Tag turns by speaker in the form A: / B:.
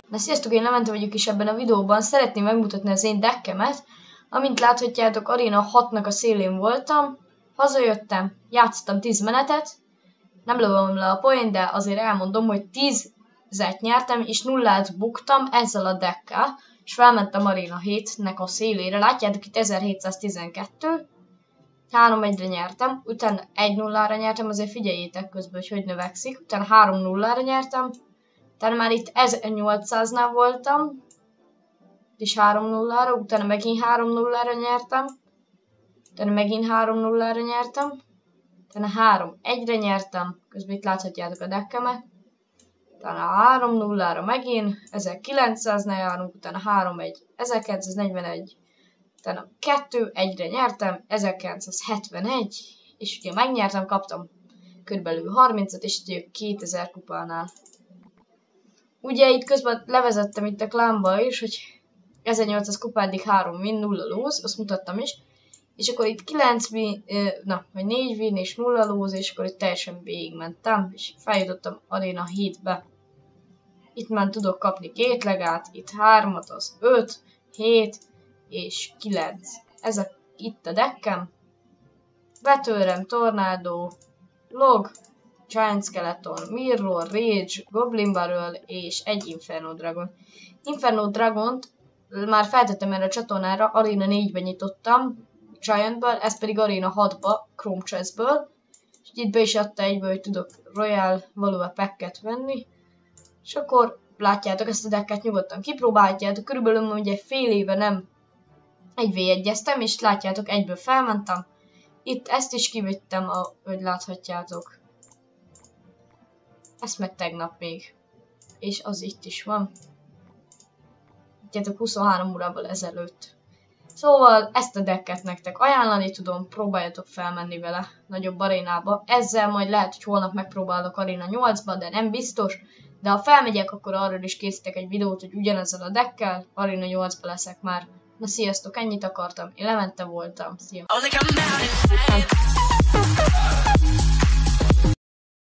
A: Na sziasztok, én Levente vagyok, és ebben a videóban szeretném megmutatni az én deckemet. Amint láthatjátok, Arena 6-nak a szélén voltam, hazajöttem, játszottam 10 menetet, nem lövöm le a poént, de azért elmondom, hogy 10-et nyertem, és 0-át buktam ezzel a deckkel, és felmentem Arena 7-nek a szélére. Látjátok, itt 1712, 3-1-re nyertem, utána 1-0-ra nyertem, azért figyeljétek közben, hogy növekszik, utána 3-0-ra nyertem, utána már itt 1800-nál voltam, és 3-0-ra, utána megint 3-0-ra nyertem, utána megint 3-0-ra nyertem, utána 3-1-re nyertem, közben itt láthatjátok a deckemet, utána 3-0-ra megint, 1900-nál járunk, utána 3-1, 1941, utána 2-1-re nyertem, 1971, és ugye megnyertem, kaptam körülbelül 30-at, és ugye 2000 kupánál. Ugye itt közben levezettem itt a klánba is, hogy 1800 kupádig 3 win, 0 lose, azt mutattam is. És akkor itt 9 win, vagy 4 win és 0 lose, és akkor itt teljesen végigmentem, és feljutottam Arena 7-be. Itt már tudok kapni 2 legát, itt 3-at, az 5, 7 és 9. Ez itt a deckem. Betőrem, Tornádó, Log, Giant Skeleton, Mirror, Rage, Goblin Barrel és egy Inferno Dragon. Inferno Dragont már feltettem erre a csatornára, Arena 4-ben nyitottam, Giantből, ez pedig Arena 6-ba, Chrome Chestből. És itt be is adta egyből, hogy tudok Royal Value Packet venni. És akkor látjátok, ezt a decket nyugodtan kipróbáljátok, körülbelül ugye fél éve nem 1v1-eztem, és látjátok, egyből felmentem. Itt ezt is kivittem, ahogy láthatjátok. Ezt meg tegnap még. És az itt is van. Látjátok, 23 órával ezelőtt. Szóval ezt a decket nektek ajánlani tudom, próbáljatok felmenni vele nagyobb arénába. Ezzel majd lehet, hogy holnap megpróbálok Arena 8-ba, de nem biztos. De ha felmegyek, akkor arról is készítek egy videót, hogy ugyanezzel a deckkel Arena 8-ba leszek már. Na sziasztok, ennyit akartam. Én Levente voltam. Sziasztok!